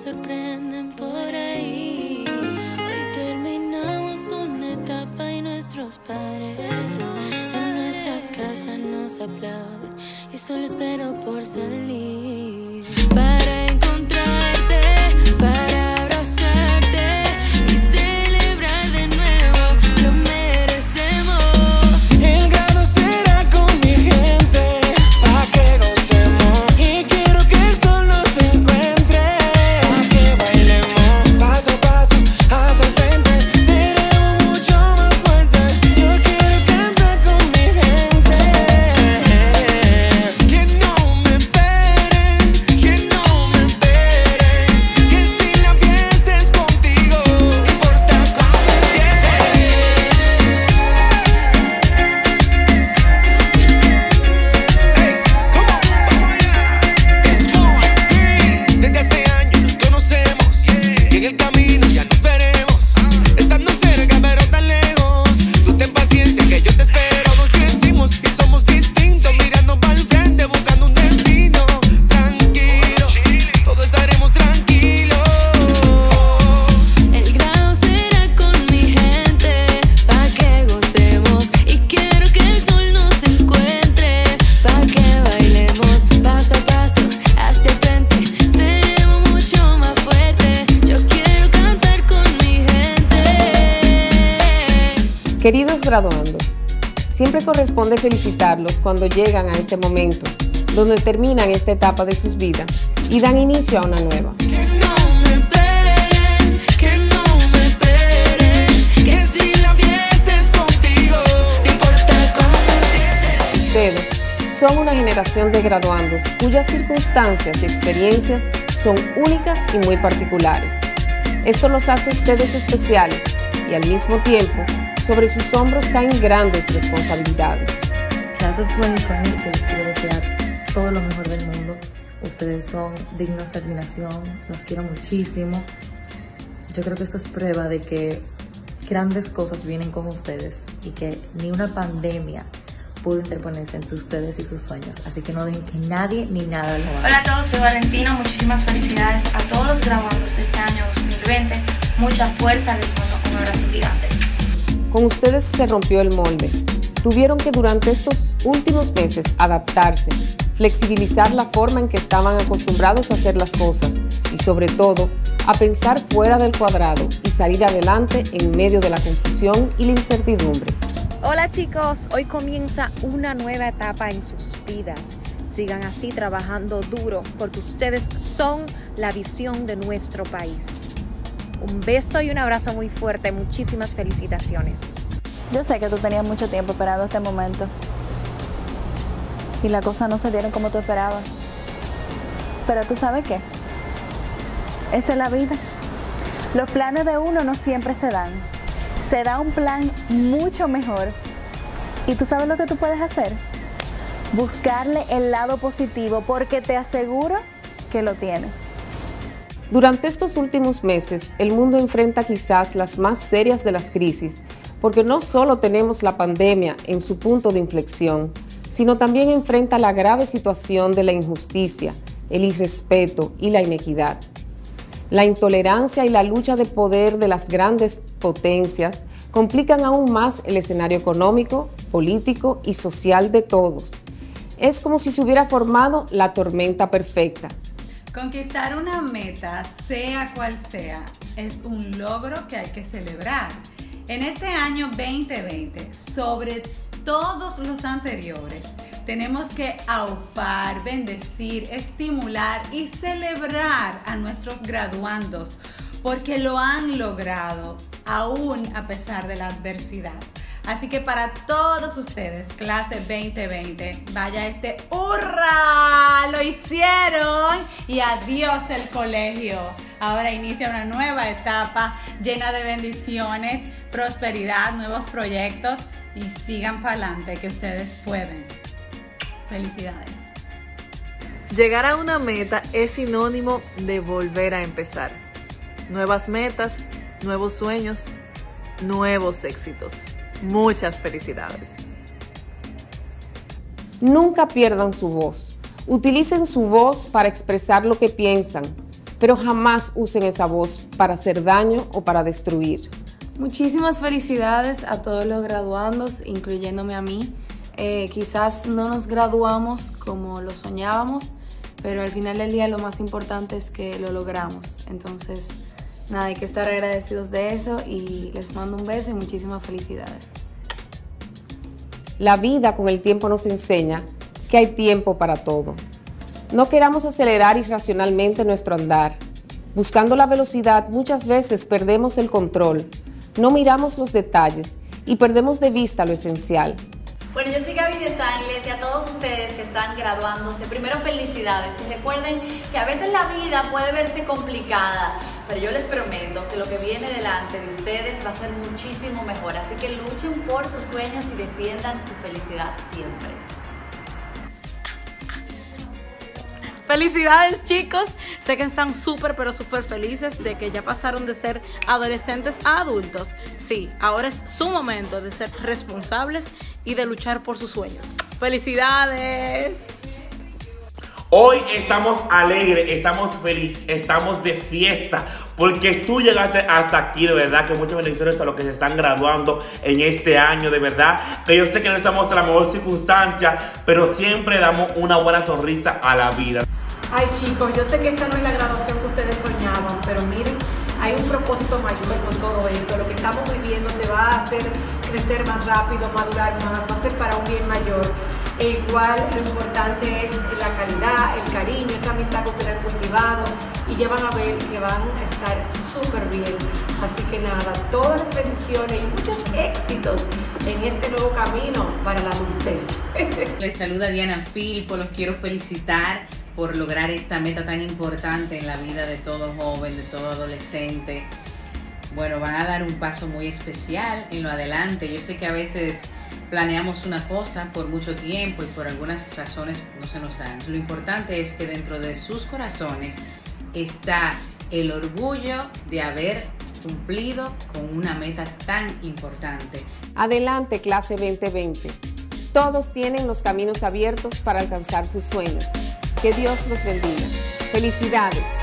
sorprenden por ahí. Hoy terminamos una etapa y nuestros padres en nuestras casas nos aplauden y solo espero por salir para encontrarte, para abrazarte y celebrar de nuevo. Lo merecemos. El grado será con mi gente, pa' que gocemos. Y quiero que el sol nos encuentre, pa' que bailemos. Paso a paso, hacia el frente, seremos mucho más fuertes. Yo quiero cantar con mi gente. Que no me esperen, que no me esperen. Que si la fiesta es contigo, no importa cómo empiece. Desde hace años nos conocemos y en el camino ya nos veremos. Estando cerca pero tan lejos, tú ten paciencia que yo te espero. Nos crecimos y somos distintos, mirando para el frente, buscando un destino. Tranquilo, todos estaremos tranquilos. El grado será con mi gente, pa' que gocemos. Y quiero que el sol nos encuentre, pa' que bailemos. Paso a paso, hacia el frente, seremos mucho más fuertes. Yo quiero cantar con mi gente. Queridos graduandos, siempre corresponde felicitarlos cuando llegan a este momento, donde terminan esta etapa de sus vidas y dan inicio a una nueva. Que no me esperen, que no me esperen. Que si la fiesta es contigo, no importa cómo empiece. Ustedes son una generación de graduandos cuyas circunstancias y experiencias son únicas y muy particulares. Esto los hace a ustedes especiales y al mismo tiempo sobre sus hombros caen grandes responsabilidades. Clase 2020, yo les quiero desear todo lo mejor del mundo. Ustedes son dignos de admiración, los quiero muchísimo. Yo creo que esto es prueba de que grandes cosas vienen con ustedes y que ni una pandemia pudo interponerse entre ustedes y sus sueños. Así que no dejen que nadie ni nada lo haga. Hola a todos, soy Valentino. Muchísimas felicidades a todos los graduandos de este año 2020. Mucha fuerza, les mando un abrazo gigante. Con ustedes se rompió el molde. Tuvieron que durante estos últimos meses adaptarse, flexibilizar la forma en que estaban acostumbrados a hacer las cosas y sobre todo a pensar fuera del cuadrado y salir adelante en medio de la confusión y la incertidumbre. Hola chicos, hoy comienza una nueva etapa en sus vidas. Sigan así trabajando duro porque ustedes son la visión de nuestro país. Un beso y un abrazo muy fuerte, muchísimas felicitaciones. Yo sé que tú tenías mucho tiempo esperando este momento y las cosas no se dieron como tú esperabas. Pero tú sabes qué, esa es la vida. Los planes de uno no siempre se dan. Se da un plan mucho mejor. ¿Y tú sabes lo que tú puedes hacer? Buscarle el lado positivo porque te aseguro que lo tiene. Durante estos últimos meses, el mundo enfrenta quizás las más serias de las crisis, porque no solo tenemos la pandemia en su punto de inflexión, sino también enfrenta la grave situación de la injusticia, el irrespeto y la inequidad. La intolerancia y la lucha de poder de las grandes potencias complican aún más el escenario económico, político y social de todos. Es como si se hubiera formado la tormenta perfecta. Conquistar una meta, sea cual sea, es un logro que hay que celebrar. En este año 2020, sobre todos los anteriores, tenemos que aupar, bendecir, estimular y celebrar a nuestros graduandos porque lo han logrado, aún a pesar de la adversidad. Así que para todos ustedes, clase 2020, vaya este ¡hurra! ¡Lo hicieron! Y adiós el colegio. Ahora inicia una nueva etapa llena de bendiciones, prosperidad, nuevos proyectos y sigan para adelante que ustedes pueden. Felicidades. Llegar a una meta es sinónimo de volver a empezar. Nuevas metas, nuevos sueños, nuevos éxitos. Muchas felicidades. Nunca pierdan su voz. Utilicen su voz para expresar lo que piensan. pero jamás usen esa voz para hacer daño o para destruir. Muchísimas felicidades a todos los graduandos, incluyéndome a mí. Quizás no nos graduamos como lo soñábamos, pero al final del día lo más importante es que lo logramos. Entonces, nada, hay que estar agradecidos de eso y les mando un beso y muchísimas felicidades. La vida con el tiempo nos enseña que hay tiempo para todo. No queramos acelerar irracionalmente nuestro andar. Buscando la velocidad, muchas veces perdemos el control. No miramos los detalles y perdemos de vista lo esencial. Bueno, yo soy Gaby de Sangles y a todos ustedes que están graduándose, primero felicidades y recuerden que a veces la vida puede verse complicada, pero yo les prometo que lo que viene delante de ustedes va a ser muchísimo mejor, así que luchen por sus sueños y defiendan su felicidad siempre. Felicidades, chicos, sé que están súper pero súper felices de que ya pasaron de ser adolescentes a adultos. Sí, ahora es su momento de ser responsables y de luchar por sus sueños. ¡Felicidades! Hoy estamos alegres, estamos felices, estamos de fiesta, porque tú llegaste hasta aquí, de verdad, que muchas bendiciones a los que se están graduando en este año, de verdad, que yo sé que no estamos en la mejor circunstancia, pero siempre damos una buena sonrisa a la vida. Ay, chicos, yo sé que esta no es la graduación que ustedes soñaban, pero miren, hay un propósito mayor con todo esto. Lo que estamos viviendo te va a hacer crecer más rápido, madurar más, va a ser para un bien mayor. E igual lo importante es la calidad, el cariño, esa amistad que ustedes han cultivado y ya van a ver que van a estar súper bien. Así que nada, todas las bendiciones y muchos éxitos en este nuevo camino para la adultez. Les saluda Diana Filpo, los quiero felicitar por lograr esta meta tan importante en la vida de todo joven, de todo adolescente. Bueno, van a dar un paso muy especial en lo adelante. Yo sé que a veces planeamos una cosa por mucho tiempo y por algunas razones no se nos dan. Lo importante es que dentro de sus corazones está el orgullo de haber cumplido con una meta tan importante. Adelante, clase 2020. Todos tienen los caminos abiertos para alcanzar sus sueños. Que Dios los bendiga. Felicidades.